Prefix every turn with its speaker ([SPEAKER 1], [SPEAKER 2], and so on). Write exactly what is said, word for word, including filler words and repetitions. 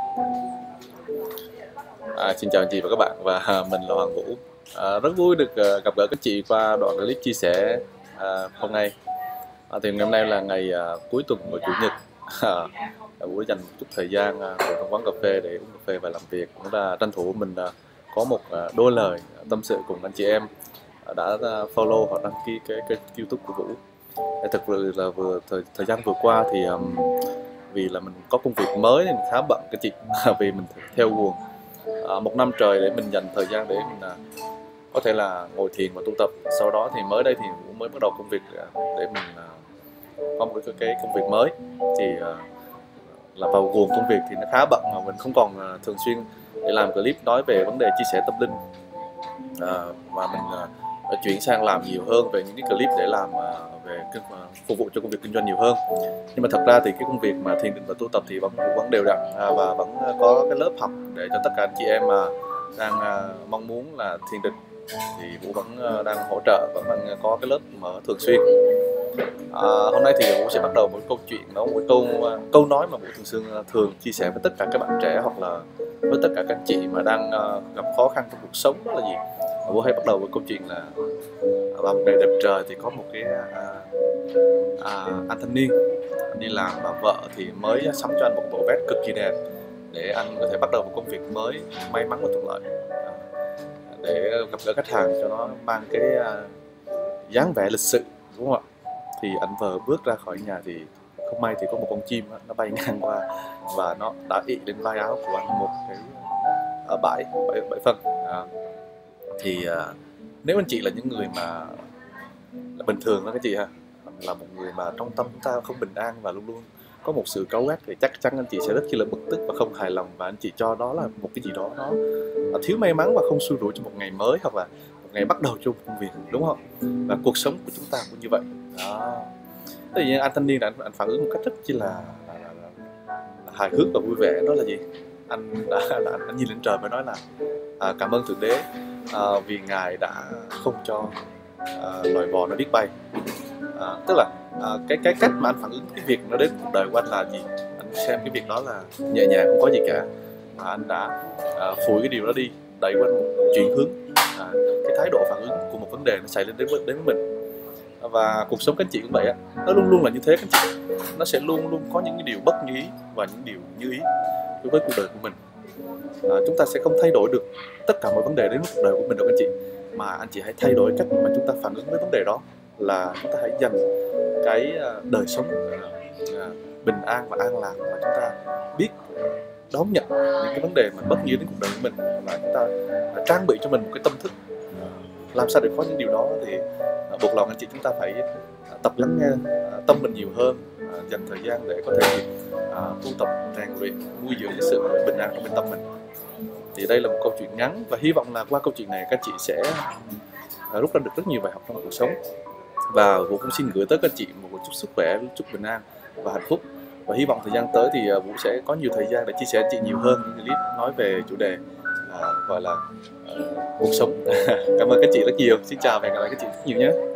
[SPEAKER 1] À, xin chào anh chị và các bạn, và mình là Hoàng Vũ. À, rất vui được uh, gặp gỡ các chị qua đoạn clip chia sẻ uh, hôm nay. À, thì ngày hôm nay là ngày uh, cuối tuần của Chủ nhật. À, Vũ dành một chút thời gian uh, ngồi trong quán cà phê để uống cà phê và làm việc, cũng là tranh thủ mình uh, có một uh, đôi lời tâm sự cùng anh chị em uh, đã uh, follow hoặc đăng ký cái kênh YouTube của Vũ. Để thực sự là vừa thời, thời gian vừa qua thì um, vì là mình có công việc mới nên mình khá bận các chị. Vì mình theo guồng À, một năm trời để mình dành thời gian để mình à, có thể là ngồi thiền và tu tập. Sau đó thì mới đây thì cũng mới bắt đầu công việc à, để mình à, có một cái, cái công việc mới, thì à, là vào guồng công việc thì nó khá bận, mà mình không còn à, thường xuyên để làm clip nói về vấn đề chia sẻ tâm linh, à, và mình à, chuyển sang làm nhiều hơn về những cái clip để làm à, về à, phục vụ cho công việc kinh doanh nhiều hơn. Nhưng mà thật ra thì cái công việc mà thiền định và tu tập thì vẫn vẫn đều đặn, à, và vẫn có cái lớp học để cho tất cả anh chị em mà đang à, mong muốn là thiền định thì Vũ vẫn à, đang hỗ trợ, vẫn đang có cái lớp mở thường xuyên. À, hôm nay thì Vũ sẽ bắt đầu một câu chuyện, đó một câu câu nói mà Vũ thường xuyên thường chia sẻ với tất cả các bạn trẻ, hoặc là với tất cả các anh chị mà đang à, gặp khó khăn trong cuộc sống. Đó là gì? Vũ hay bắt đầu với câu chuyện là vào một ngày đẹp trời thì có một cái à, à, anh thanh niên đi làm, mà vợ thì mới sắm cho anh một bộ vest cực kỳ đẹp để anh có thể bắt đầu một công việc mới may mắn và thuận lợi, à, để gặp gỡ khách hàng cho nó mang cái uh, dáng vẻ lịch sự, đúng không ạ? Thì anh vừa bước ra khỏi nhà thì không may thì có một con chim đó, nó bay ngang qua và nó đã ị lên vai áo của anh một cái uh, bãi bãi, bãi phân. À, thì uh, nếu anh chị là những người mà là bình thường đó các chị ha, là một người mà trong tâm chúng ta không bình an và luôn luôn có một sự cáu gắt, thì chắc chắn anh chị sẽ rất chi là bực tức và không hài lòng, và anh chị cho đó là một cái gì đó nó thiếu may mắn và không xui rủi cho một ngày mới, hoặc là một ngày bắt đầu cho một công việc, đúng không? Và cuộc sống của chúng ta cũng như vậy đó. Thế thì anh thanh niên anh, anh phản ứng một cách rất chi là, là, là, là, là hài hước và vui vẻ. Đó là gì? Anh đã là anh, anh nhìn lên trời và nói là à, cảm ơn thượng đế à, vì ngài đã không cho à, loài bò nó biết bay. À, tức là à, cái cái cách mà anh phản ứng cái việc nó đến cuộc đời của anh là gì? Anh xem cái việc đó là nhẹ nhàng, không có gì cả, mà anh đã à, phủi cái điều đó đi, đẩy qua một chuyển hướng, à, cái thái độ phản ứng của một vấn đề nó xảy đến đến với, đến với mình. Và cuộc sống các anh chị cũng vậy á, nó luôn luôn là như thế các anh chị. Nó sẽ luôn luôn có những cái điều bất như ý và những điều như ý đối với cuộc đời của mình. À, chúng ta sẽ không thay đổi được tất cả mọi vấn đề đến với cuộc đời của mình đâu các anh chị, mà anh chị hãy thay đổi cách mà chúng ta phản ứng với vấn đề đó, là chúng ta hãy dành cái đời sống bình an và an lạc, mà chúng ta biết đón nhận những cái vấn đề mà bất nghĩa đến cuộc đời của mình, và chúng ta trang bị cho mình một cái tâm thức làm sao để có những điều đó. Thì buộc lòng anh chị chúng ta phải tập lắng nghe tâm mình nhiều hơn, dành thời gian để có thể tu tập, rèn luyện, nuôi dưỡng cái sự bình an trong bên tâm mình. Thì đây là một câu chuyện ngắn, và hy vọng là qua câu chuyện này các chị sẽ rút ra được rất nhiều bài học trong cuộc sống. Và Vũ cũng xin gửi tới các chị một chút sức khỏe, chút bình an và hạnh phúc. Và hy vọng thời gian tới thì Vũ sẽ có nhiều thời gian để chia sẻ chị nhiều hơn những clip nói về chủ đề uh, gọi là uh, cuộc sống. Cảm ơn các chị rất nhiều. Xin chào và hẹn gặp lại các chị rất nhiều nhé.